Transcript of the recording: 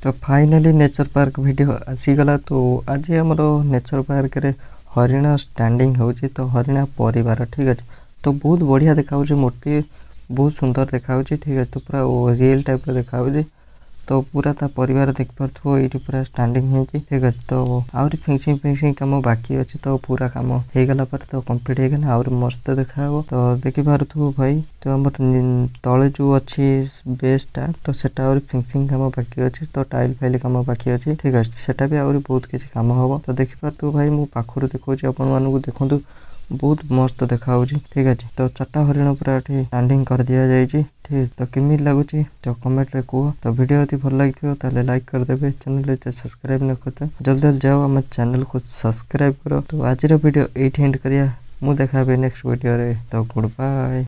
तो finally nature park video आसीगला। तो आज आमर नेचर पार्क रे हरिण स्टैंडिंग होची। तो हरिण परिवार ठीक अच्छे। तो बहुत बढ़िया देखा मूर्ति बहुत सुंदर देखा ठीक है। तो पूरा रियल टाइप देखा। तो पूरा ता परिवार देख पार्थो ये पूरा स्टैंडिंग होची ठीक अच्छे। तो आउरी फिनिशिंग फिनिशिंग काम बाकी अच्छे। तो पूरा काम हो गला पर तो कंप्लीट हो गला आउरी मस्त देखा। तो देखि पार्थो भाई तो हमर तले जो अच्छी बेसटा तो सेटा आउरी फिनिशिंग काम बाकी अच्छे। तो टाइल फाइल काम बाकी अच्छे ठीक अच्छे। सेटा भी आउरी बहुत किसी काम हम। तो देखि पार्थो भाई मु पाखरु देखौची आपण मानकु देखंतु बहुत मस्त देखा ठीक अच्छे। तो चार्टा हरिण पूरा स्टैंडिंग कर दिया जाइए ठीक। तो केमी लगुच तो कमेंट रे कह। तो वीडियो यदि भल लगी तो लाइक करदे। चैनल सब्सक्राइब न करते जल्दी जल्दी जाओ आम चैनल को सब्सक्राइब करो। तो आज वीडियो ये एंड करिया। मु देखा नेक्स्ट वीडियो रे। तो गुड बाय।